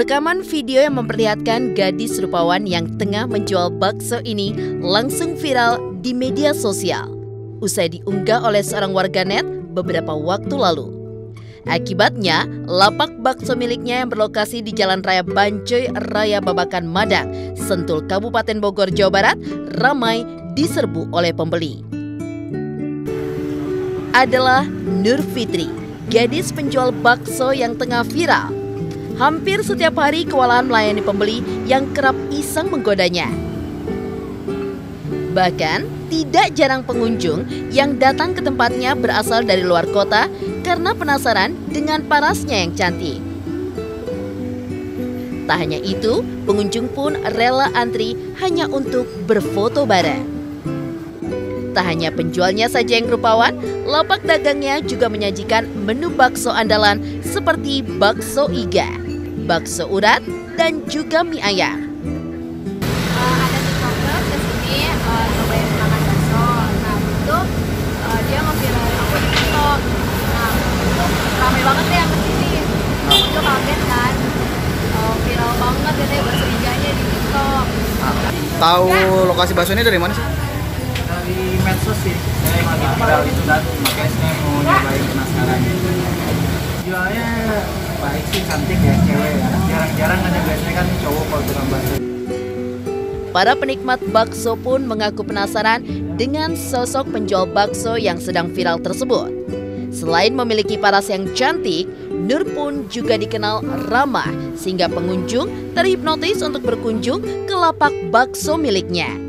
Rekaman video yang memperlihatkan gadis rupawan yang tengah menjual bakso ini langsung viral di media sosial usai diunggah oleh seorang warganet beberapa waktu lalu. Akibatnya, lapak bakso miliknya yang berlokasi di Jalan Raya Bancoy Raya Babakan Madang, Sentul, Kabupaten Bogor, Jawa Barat, ramai diserbu oleh pembeli. Adalah Nur Fitri, gadis penjual bakso yang tengah viral. Hampir setiap hari kewalahan melayani pembeli yang kerap iseng menggodanya. Bahkan, tidak jarang pengunjung yang datang ke tempatnya berasal dari luar kota karena penasaran dengan parasnya yang cantik. Tak hanya itu, pengunjung pun rela antri hanya untuk berfoto bareng. Tak hanya penjualnya saja yang rupawan, lapak dagangnya juga menyajikan menu bakso andalan seperti bakso iga, bakso urat, dan juga mie ayam. Ada tiktoker kesini nyobain makan bakso. Nah itu dia nge-viral aku di tiktok. Nah itu rame banget deh yang kesini. Aku juga kaget kan, viral banget katanya bakso iganya di tiktok. Tahu lokasi bakso ini dari mana sih? Dari medsos sih, saya yang lagi viral itu dan makanya saya mau nyobain, penasaran. Jualnya baik sih, cantik ya, cewek ya. Jarang-jarang ada, biasanya kan cowok kalau tukang bakso. Para penikmat bakso pun mengaku penasaran dengan sosok penjual bakso yang sedang viral tersebut. Selain memiliki paras yang cantik, Nur pun juga dikenal ramah sehingga pengunjung terhipnotis untuk berkunjung ke lapak bakso miliknya.